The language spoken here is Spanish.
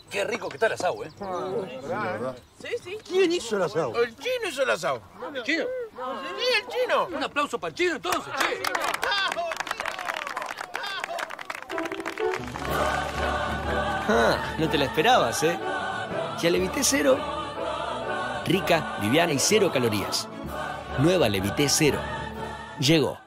Qué rico que está el asado, ¿eh? Sí, sí. ¿Quién hizo el asado? El chino hizo el asado. ¿El chino? Sí, el chino. Un aplauso para el chino, entonces, che. Ah, no te la esperabas, ¿eh? Ya Levité Cero. Rica, liviana y cero calorías. Nueva Levité Cero. Llegó.